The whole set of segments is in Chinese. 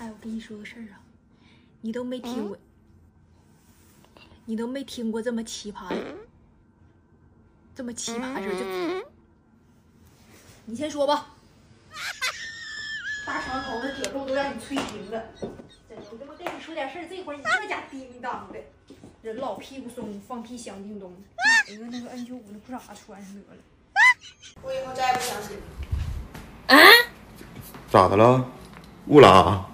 哎，我跟你说个事儿啊，你都没听过，你都没听过这么奇葩的事儿，就你先说吧。大长头的褶皱都让你吹平了，真的，我他妈跟你说点事儿，这会儿你这家叮当的，人老屁股松，放屁响叮咚的，买一个那个 N95那裤衩穿上得了。我以后再也不相信了。 咋的了？误了啊？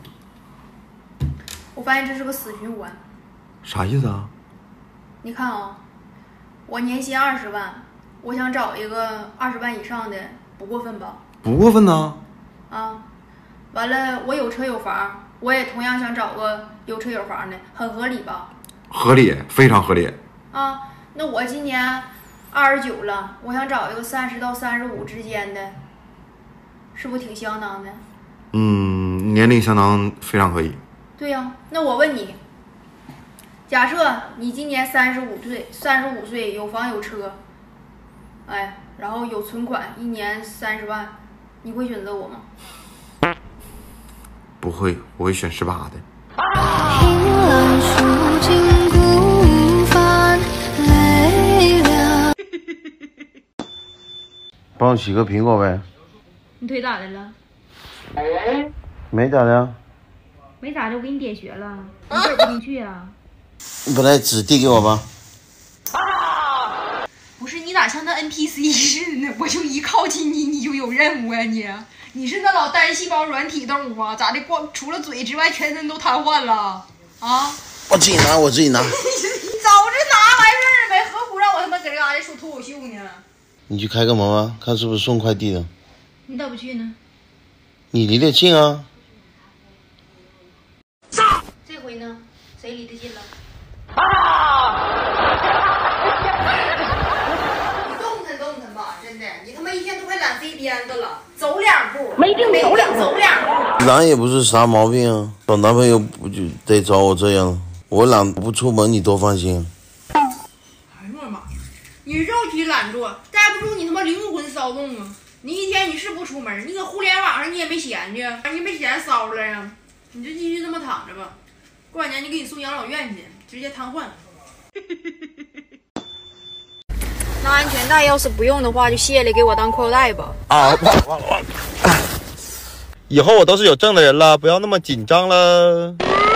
我发现这是个死循环。 啥意思啊？ 你看啊，我年薪20万，我想找一个20万以上的，不过分吧？ 不过分呢。 啊，完了，我有车有房，我也同样想找个有车有房的，很合理吧？ 合理，非常合理。 啊，那我今年29了，我想找一个30到35之间的，是不是挺相当的？ 年龄相当，非常可以。 对呀，那我问你，假设你今年35岁，有房有车，哎，然后有存款，一年30万，你会选择我吗？ 不会，我会选18的。帮我洗个苹果呗。 你腿咋的了？ 没咋的。 没咋的，我给你点穴了，你哪儿不进去啊？ 你把那纸递给我吧。 不是，你咋像那 NPC 似的？我就一靠近你，你就有任务呀你是那老单细胞软体动物啊？咋的？光除了嘴之外，全身都瘫痪了啊？ 我自己拿，我自己拿。 你早就拿完事儿呗，何苦让我他妈搁这嘎达说脱口秀呢？ 你去开个门啊，看是不是送快递的。 你咋不去呢？你离得近啊。 这回呢？谁离得近了？你动弹吧，真的，你他妈一天都快懒飞鞭子了，走2步，没病走2步。 懒也不是啥毛病啊，找男朋友不就得找我这样？我懒不出门，你多放心。 哎呦我的妈呀！你肉体懒惰，带不住你他妈灵魂骚动啊！你一天你是不出门，你搁互联网上你也没闲去，你没闲骚了呀？你就继续这么躺着吧，过2年就给你送养老院去，直接瘫痪。那安全带要是不用的话，就卸了，给我当裤腰带吧。 啊，忘了。以后我都是有证的人了，不要那么紧张了。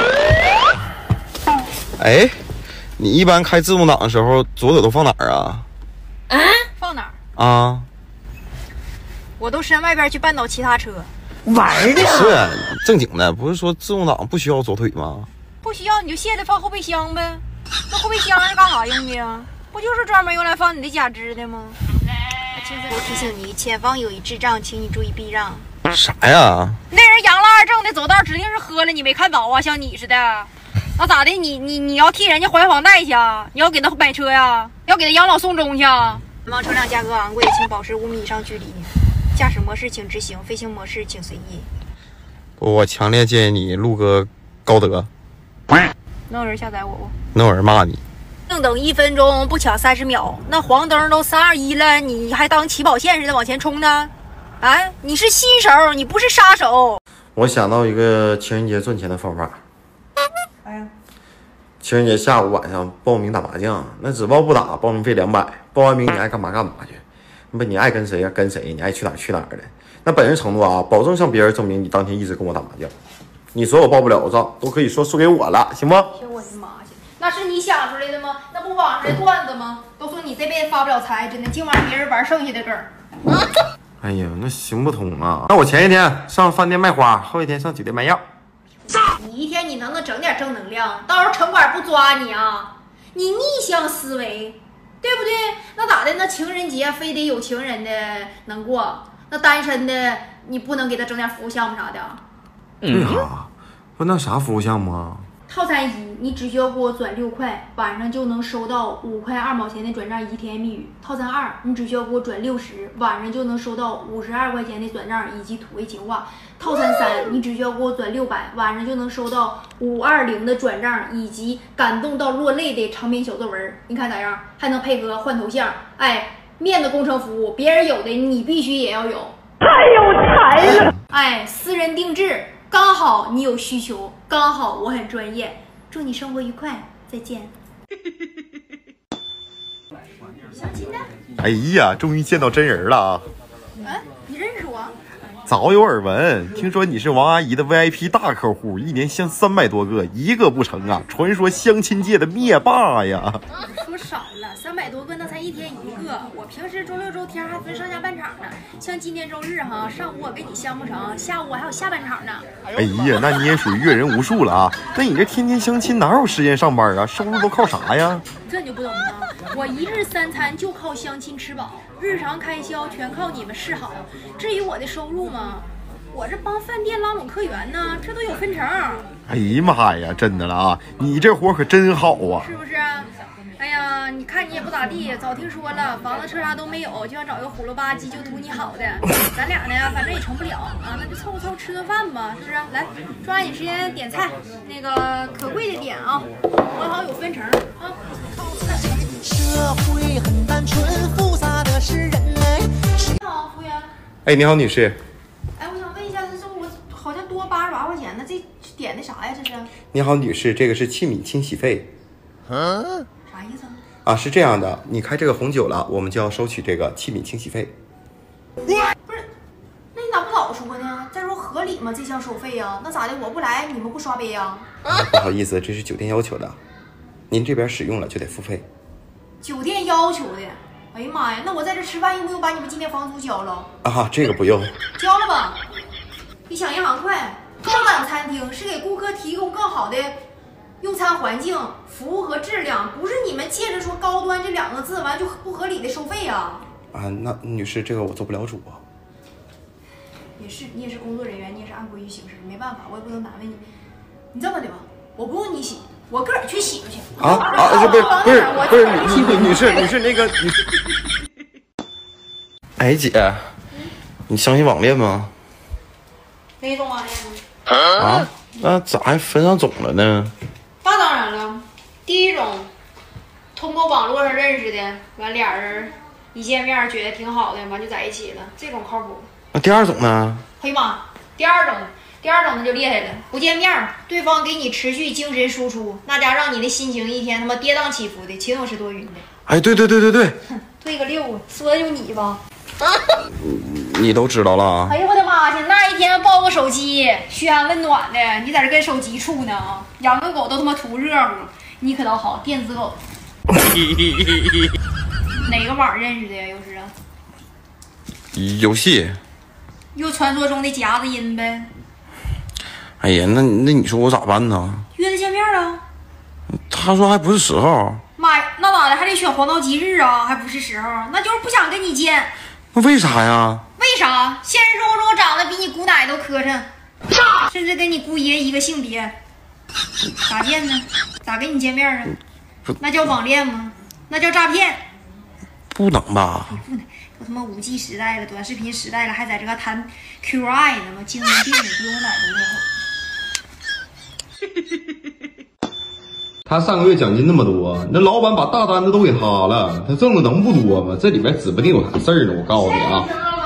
哎，你一般开自动挡的时候，左手都放哪儿啊？ 放哪儿？ 啊， 我都伸外边去绊倒其他车。 玩的是正经的，不是说自动挡不需要左腿吗？ 不需要你就卸了放后备箱呗。那后备箱是干啥用的呀？不就是专门用来放你的假肢的吗？我提醒你，前方有一智障，请你注意避让。 啥呀？ 那人阳了2症的，走道指定是喝了，你没看着啊？像你似的，那咋的？你要替人家还房贷去啊？你要给他买车呀？要给他养老送终去啊？前方车辆价格昂贵，请保持5米以上距离。驾驶模式请直行，飞行模式请随意。 我强烈建议你录个高德。 能有人下载我不？ 能有人骂你？ 静等1分钟，不抢30秒。那黄灯都3、2、1了，你还当起跑线似的往前冲呢？哎，你是新手，你不是杀手。 我想到一个情人节赚钱的方法。 哎呀， 情人节下午晚上报名打麻将，那只报不打，报名费200，报完名你爱干嘛干嘛去，不你爱跟谁呀跟谁，你爱去哪儿去哪儿的。那本人承诺啊，保证向别人证明你当天一直跟我打麻将，你所有报不了的账都可以说输给我了，行不？ 行，我的妈去！那是你想出来的吗？那不网上的段子吗？都说你这辈子发不了财，真的净玩别人玩剩下的梗儿。 哎呀，那行不通啊！那我前一天上饭店卖花，后一天上酒店卖药。 你一天你能整点正能量，到时候城管不抓你啊？你逆向思维，对不对？那咋的？那情人节非得有情人的能过，那单身的你不能给他整点服务项目啥的？ 对啊，不那啥服务项目啊？ 套餐1，你只需要给我转6块，晚上就能收到5块2毛钱的转账以及甜言蜜语。套餐2，你只需要给我转60，晚上就能收到52块钱的转账以及土味情话。套餐3，你只需要给我转600，晚上就能收到520的转账以及感动到落泪的长篇小作文。你看咋样？还能配合换头像，哎，面子工程服务，别人有的你必须也要有。太有才了！哎，私人定制。 刚好你有需求，刚好我很专业。祝你生活愉快，再见。相亲的？ 哎呀，终于见到真人了啊！ 你认识我？ 早有耳闻，听说你是王阿姨的 VIP 大客户，一年相300多个，一个不成啊！传说相亲界的灭霸呀！ 说少了，300多个那才1天1个。我平时周六周天还分上下半场呢，像今天周日哈，上午我跟你相不成，下午我还有下半场呢。 哎呀，那你也属于阅人无数了啊！那你这天天相亲哪有时间上班啊？收入都靠啥呀？ 这你就不懂了。我一日3餐就靠相亲吃饱，日常开销全靠你们示好。至于我的收入嘛，我这帮饭店拉拢客源呢，这都有分成。 哎呀妈呀，真的了啊！你这活可真好啊！ 是不是？哎呀，你看你也不咋地，早听说了，房子车啥都没有，就想找个虎了吧唧就图你好的。咱俩呢，反正也成不了啊，那就凑合凑合吃顿饭吧，是不是？来，抓紧时间点菜，那个可贵的点啊，我好有分成啊。 社会很单纯，复杂的是人类。 你好，服务员。 哎，你好，女士。 哎，我想问一下，这我好像多88块钱呢，这点的啥呀？这是？ 你好，女士，这个是器皿清洗费。 啥意思啊？ 啊，是这样的，你开这个红酒了，我们就要收取这个器皿清洗费。 不是，那你咋不早说呢？再说合理吗？这项收费呀？那咋的？我不来，你们不刷杯呀？ 不好意思，这是酒店要求的，您这边使用了就得付费。 酒店要求的。哎呀妈呀，那我在这吃饭用不用把你们今天房租交了？ 啊，这个不用。 交了吧，比抢银行快。高档餐厅是给顾客提供更好的用餐环境、服务和质量，不是你们借着说高端这2个字完就不合理的收费呀。 啊，那女士，这个我做不了主啊。 也是，你也是工作人员，你也是按规矩行事，没办法，我也不能难为你。你这么的吧，我不用你洗，我个儿去洗去。不是，女士， 那个女士。哎，姐，你相信网恋吗？ 哪种网恋呢？ 啊，那咋还分上种了呢？ 那当然了，第一种，通过网络上认识的，完俩人一见面觉得挺好的，完就在一起了，这种靠谱。 那第二种呢？ 哎呀妈，第二种那就厉害了，不见面，对方给你持续精神输出，那家让你的心情一天他妈跌宕起伏的，情有是多云的。 哎，对， 对个六，说的就你吧。 你都知道了。 哎呀我的妈去，那一天抱个手机嘘寒问暖的，你在这跟手机处呢，养个狗都他妈图热乎，你可倒好，电子狗。哪个网认识的呀？又是啊？ 游戏。 又传说中的夹子音呗。 哎呀，那你说我咋办呢？ 约他见面啊？ 他说还不是时候。 妈呀，那咋的？还得选黄道吉日啊？还不是时候？那就是不想跟你见。 那为啥呀？ 为啥？现实生活中长得比你姑奶都磕碜，甚至跟你姑爷一个性别，咋见呢？咋跟你见面啊？那叫网恋吗？那叫诈骗。 不能吧？ 不能，都他妈5G 时代了，短视频时代了，还在这个谈 QI 呢吗？精神病比我奶都落后。 他上个月奖金那么多，那老板把大单子都给他了，他挣的能不多吗？这里边指不定有啥事儿呢，我告诉你啊。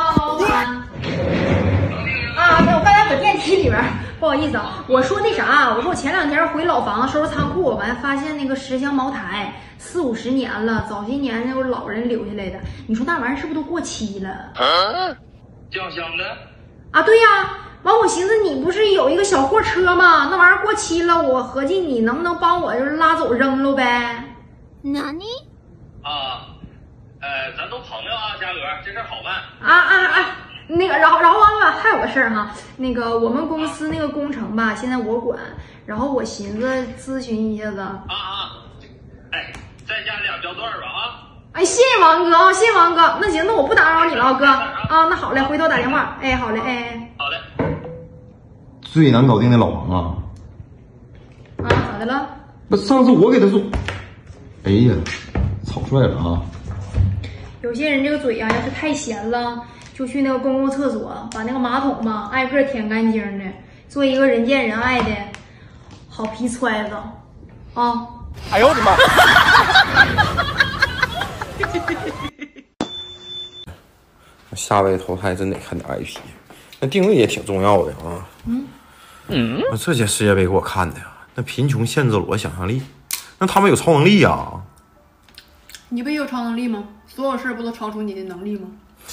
没有，我刚才搁电梯里边，不好意思啊。我说那啥，我说我前2天回老房子收拾仓库，完发现那个10箱茅台40、50年了，早些年那个老人留下来的，你说那玩意儿是不是都过期了？ 酱香的啊，对呀。完，我寻思你不是有一个小货车吗？那玩意儿过期了，我合计你能不能帮我就是拉走扔了呗？ 哪里？ 啊，咱都朋友啊，嘉哥，这事儿好办。 那个，然后完了，还有个事儿哈，那个我们公司那个工程吧，现在我管，然后我寻思咨询一下子。 哎，再加2焦段吧啊。 哎，谢谢王哥啊，谢谢王哥。那行，那我不打扰你了，哥啊。那好嘞，回头打电话。哎，好嘞，哎。 好嘞。 最难搞定的老王啊！ 咋的了？ 不，上次我给他说，哎呀，草率了啊！ 有些人这个嘴呀，要是太闲了，就去那个公共厕所，把那个马桶嘛挨个舔干净的，做一个人见人爱的好皮揣子啊！ 哎呦我的妈！下位投胎真得看点 IP，那定位也挺重要的啊。 那这届世界杯给我看的呀，那贫穷限制了我想象力。那他们有超能力呀？ 你不也有超能力吗？所有事不都超出你的能力吗？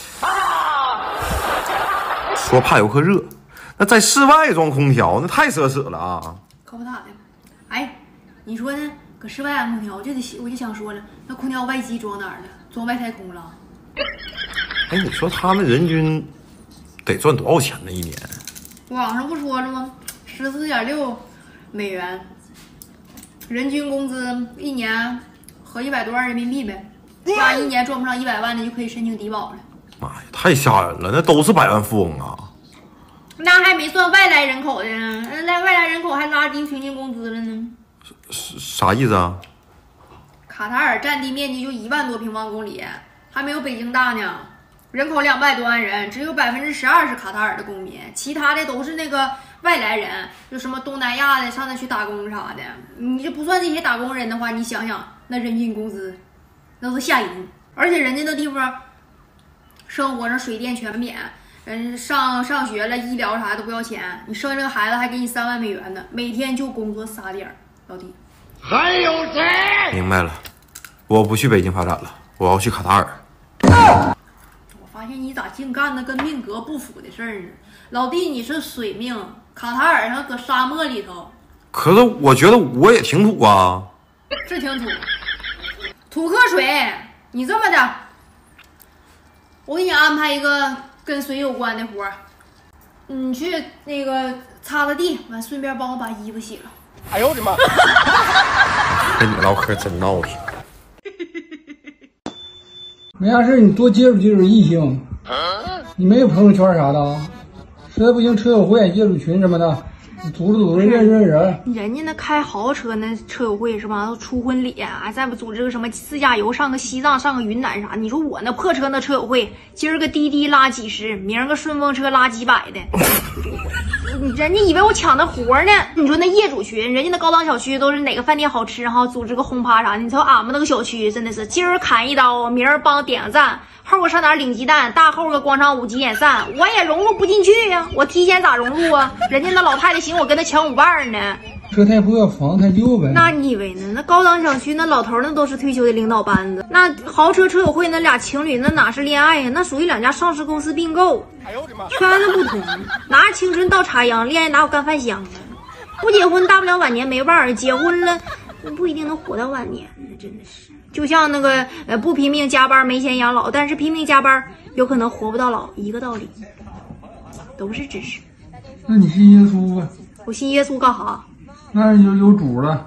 说怕游客热，那在室外装空调，那太奢侈了啊！ 可不咋的。哎，你说呢？搁室外安空调，我就想说了，那空调外机装哪儿了？装外太空了？ 哎，你说他们人均得赚多少钱呢？一年？ 网上不说了吗？14.6美元，人均工资一年合100多万人民币呗。那一年赚不上100万的就可以申请低保了。 妈呀，太吓人了！那都是百万富翁啊！ 那还没算外来人口的呢，那外来人口还拉低平均工资了呢。 啥意思啊？ 卡塔尔占地面积就1万多平方公里，还没有北京大呢。人口200多万人，只有12%是卡塔尔的公民，其他的都是那个外来人，就什么东南亚的上那去打工啥的。你这不算这些打工人的话，你想想那人均工资，那都吓人。而且人家那地方生活上水电全免，上学了，医疗啥都不要钱。你生这个孩子还给你3万美元呢，每天就工作撒点儿，老弟。 还有谁？ 明白了，我不去北京发展了，我要去卡塔尔。 我发现你咋净干那跟命格不符的事儿呢？老弟，你是水命，卡塔尔上搁沙漠里头。 可是我觉得我也挺土啊。 是挺土，土克水。你这么的，我给你安排一个跟水有关的活儿，你去那个擦地，完顺便帮我把衣服洗了。 哎呦我的妈！ 跟你唠嗑真闹挺。 没啥事，你多接触接触异性。你没有朋友圈啥的啊？实在不行，车友会、业主群什么的，你组织认人。 人家那开豪车那车友会是吧？都出婚礼啊，再不组织个什么自驾游，上个西藏，上个云南啥？你说我那破车那车友会，今儿个滴滴拉几十，明儿个顺风车拉几百的。人家以为我抢那活呢。你说那业主群，人家那高档小区都是哪个饭店好吃哈，组织个轰趴啥的。你瞅俺们那个小区真的是，今儿砍一刀，明儿帮点个赞，后个上哪儿领鸡蛋，大后个广场舞急眼散，我也融入不进去呀。我提前咋融入啊？人家那老太太寻我跟他抢舞伴呢。 车太破，房太旧呗。 那你以为呢？那高档小区那老头那都是退休的领导班子，那豪车车友会那俩情侣那哪是恋爱呀？那属于2家上市公司并购，圈子不同，拿着青春倒插秧，恋爱哪有干饭香啊？不结婚大不了晚年没伴儿，结婚了不一定能活到晚年，真的是。就像那个不拼命加班没钱养老，但是拼命加班有可能活不到老，一个道理，都是知识。 那你信耶稣吧？ 我信耶稣干啥？ 那有主了。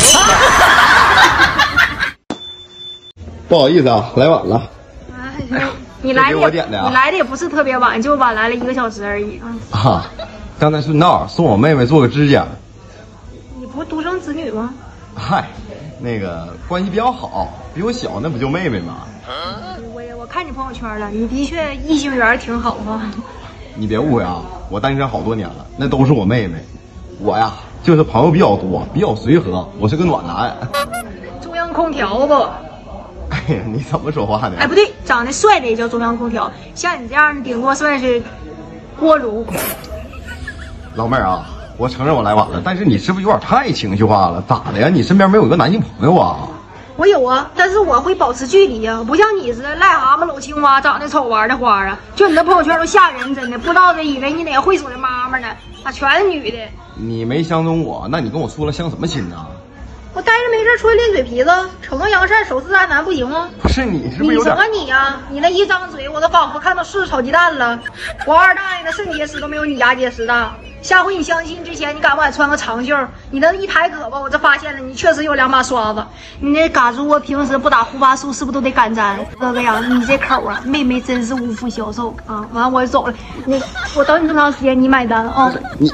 不好意思啊，来晚了。 你来的这给我点的啊你来的也不是特别晚，就晚来了1个小时而已啊，刚才顺道送我妹妹做个指甲。 你不是独生子女吗？ 嗨，那个关系比较好，比我小，那不就妹妹吗？ 我看你朋友圈了，你的确异性缘挺好啊。 你别误会啊，我单身好多年了，那都是我妹妹。我呀，就是朋友比较多，比较随和，我是个暖男。 中央空调不？ 哎呀，你怎么说话呢？ 哎，不对，长得帅的也叫中央空调，像你这样的顶多算是锅炉。 老妹儿啊，我承认我来晚了，但是你是不是有点太情绪化了？咋的呀？你身边没有一个男性朋友啊？ 我有啊，但是我会保持距离呀，不像你似的癞蛤蟆搂青蛙，长得丑玩的花啊！就你那朋友圈都吓人，真的不知道的以为你哪个会所的妈妈呢，咋全是女的？ 你没相中我，那你跟我说了相什么亲呢？ 我待着没事出来练嘴皮子，惩恶扬善，守四大男不行吗？ 不是你是不是有点？ 你什么你呀？你那一张嘴，我都仿佛看到柿子炒鸡蛋了。我二大爷的肾结石都没有你牙结石大。下回你相亲之前，你敢不敢穿个长袖？你那一抬胳膊，我这发现了，你确实有2把刷子。你那嘎猪啊，平时不打护发素，是不是都得干粘？哥哥呀，你这口啊，妹妹真是无福消受啊！完，我就走了。我等你这么长时间，你买单啊！ 你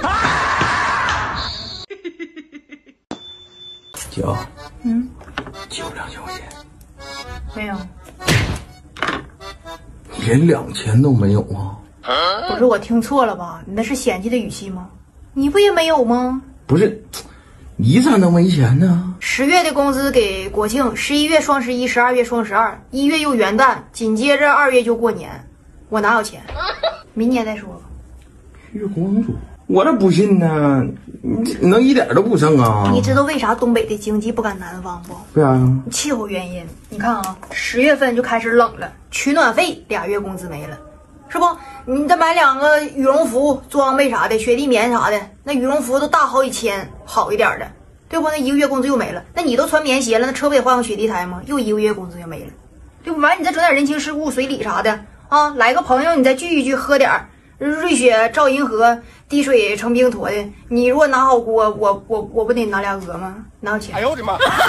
姐，借我2000块钱。 没有， 连2000都没有啊？ 不是我听错了吧？你那是嫌弃的语气吗？你不也没有吗？ 不是，你咋能没钱呢 ？10月的工资给国庆，11月双11，12月双12，1月又元旦，紧接着2月就过年，我哪有钱？明年再说吧。 月光族， 我这不信呢，你能一点都不剩啊？ 你知道为啥东北的经济不赶南方不？ 为啥呀？ 气候原因。你看啊，10月份就开始冷了，取暖费2月工资没了，是不？你再买2个羽绒服、装备啥的、雪地棉啥的，那羽绒服都大好几千，好一点的，对不？那1个月工资又没了。那你都穿棉鞋了，那车不得换个雪地胎吗？又1个月工资又没了，对不？完你再整点人情世故、随礼啥的啊，来个朋友你再聚一聚，喝点儿。瑞雪照银河，滴水成冰坨的。你如果拿好锅，我不得拿2鹅吗？哪有钱？ 哎呦我的妈！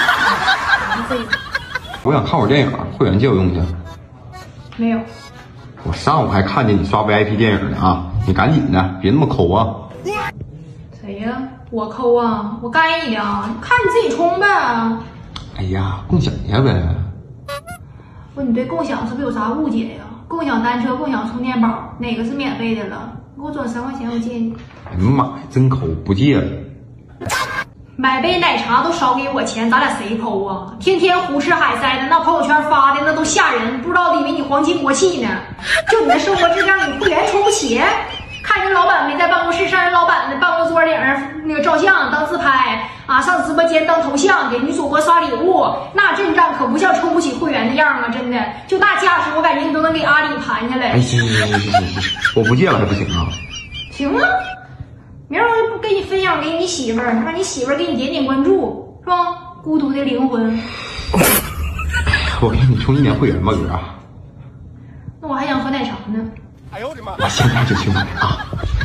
我想看会儿电影，会员借我用去。 没有。 我上午还看见你刷 VIP 电影呢啊！你赶紧的，别那么抠啊！ 谁呀？我抠啊！我该你的，看你自己充呗。 哎呀，共享一下呗。 不，你对共享是不是有啥误解呀？共享单车、共享充电宝，哪个是免费的了？你给我转3块钱，我借你。 哎呀妈呀，真抠，不借了。 买杯奶茶都少给我钱，咱俩谁抠啊？天天胡吃海塞的，那朋友圈发的那都吓人，不知道以为你皇亲国戚呢。就你那生活质量，你会员充不起。看人老板没在办公室，上人老板的办公桌顶那个照相当自拍啊，上直播间当头像，给女主播刷礼物，那阵仗可不像充不起会员的样啊！真的，就那架势，我感觉你都能给阿里盘下来。 哎，行，我不借了还不行啊？ 行啊，明儿我给你分享给你媳妇儿，让你媳妇儿给你点关注，是吧？孤独的灵魂。 我给你充1年会员吧，哥。 那我还想喝奶茶呢。 哎呦我的妈！ 我现在就去买啊！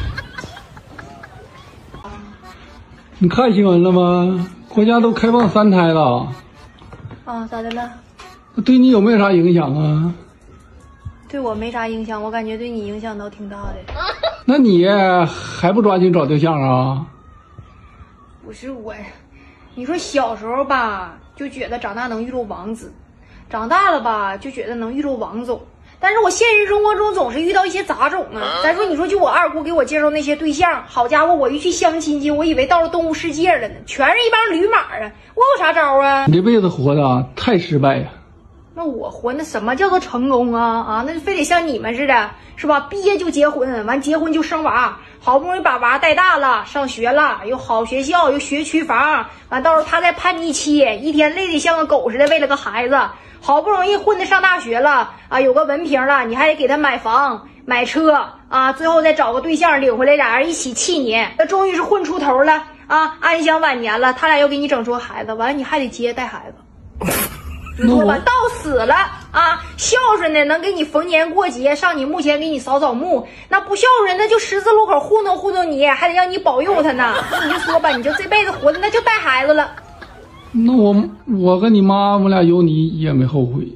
你看新闻了吗？国家都开放3胎了。 啊，咋的了？ 对你有没有啥影响啊？ 对我没啥影响，我感觉对你影响倒挺大的。 那你还不抓紧找对象啊？ 不是我，你说小时候吧，就觉得长大能遇到王子，长大了吧，就觉得能遇到王总。但是我现实生活中总是遇到一些杂种啊！咱说，你说就我二姑给我介绍那些对象，好家伙，我一去相亲去，我以为到了动物世界了呢，全是一帮驴马啊！我有啥招啊？ 你这辈子活的太失败呀！ 那我活那什么叫做成功啊？那就非得像你们似的，是吧？毕业就结婚，完结婚就生娃，好不容易把娃带大了，上学了，有好学校，有学区房，完到时候他再叛逆期，一天累得像个狗似的，为了个孩子。好不容易混得上大学了啊，有个文凭了，你还得给他买房买车啊，最后再找个对象领回来，俩人一起气你，那终于是混出头了啊，安享晚年了，他俩又给你整出孩子，完了你还得接带孩子，你说吧，到死了啊，孝顺的能给你逢年过节上你墓前给你扫扫墓，那不孝顺那就十字路口糊弄糊弄你，还得让你保佑他呢，你就说吧，你就这辈子活的那就带孩子了。 那我跟你妈，我俩有你也没后悔。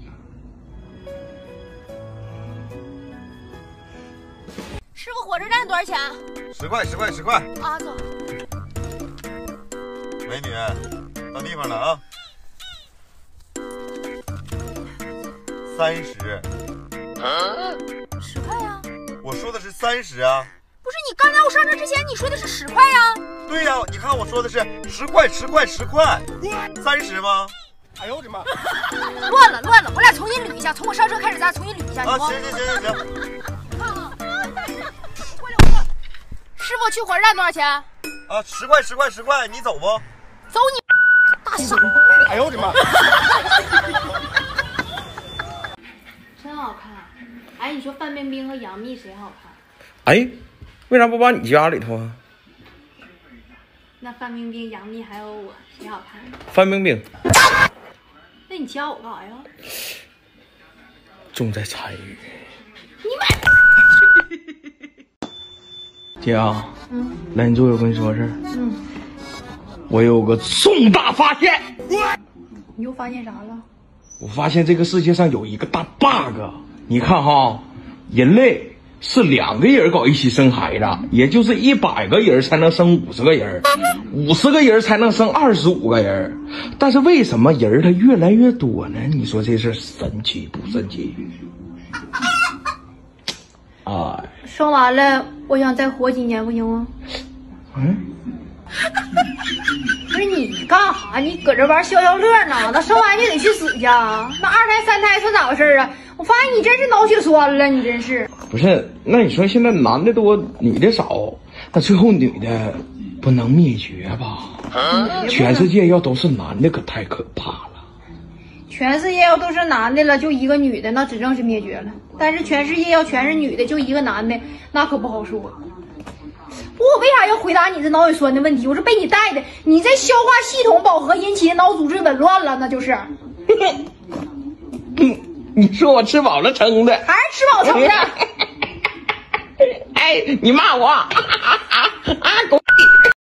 师傅，火车站多少钱 ？10块，10块，10块。 啊，走。 美女，到地方了啊。30。 10块呀？ 我说的是30啊。 不是，你刚才我上车之前你说的是10块呀？ 对呀，你看我说的是10块，10块，10块，30吗？ 哎呦我的妈！ 乱了，我俩重新捋一下，从我上车开始，咱俩重新捋一下。 啊，行。 师傅，去火车站多少钱？ 啊，10块，10块，10块，你走不？ 走你大傻！ 哎呦我的妈！ 真好看。哎，你说范冰冰和杨幂谁好看？ 哎，为啥不把你家里头啊？ 那范冰冰、杨幂还有我，谁好看？ 范冰冰。 那你加我干啥呀？ 重在参与。 你买。 姐啊，来你坐，我跟你说个事儿。我有个重大发现。 你又发现啥了？ 我发现这个世界上有一个大 bug。你看哈，人类是2个人搞一起生孩子，也就是100个人才能生50个人，50个人才能生25个人。但是为什么人他越来越多呢？你说这事神奇不神奇？哎， 生完了，我想再活几年，不行吗？不是你干啥？你搁这玩消消乐呢？那生完就得去死去啊？那2胎3胎算咋回事啊？我发现你真是脑血栓了，你真是。 不是，那你说现在男的多，女的少， 那最后女的不能灭绝吧？全世界要都是男的，可太可怕了。 全世界要都是男的了，就一个女的，那指定是灭绝了。但是全世界要全是女的，就一个男的，那可不好说。我为啥要回答你这脑血栓的问题？我是被你带的，你这消化系统饱和引起的脑组织紊乱了，那就是。 你说我吃饱了撑的， 还是吃饱撑的？ 哎，你骂我狗。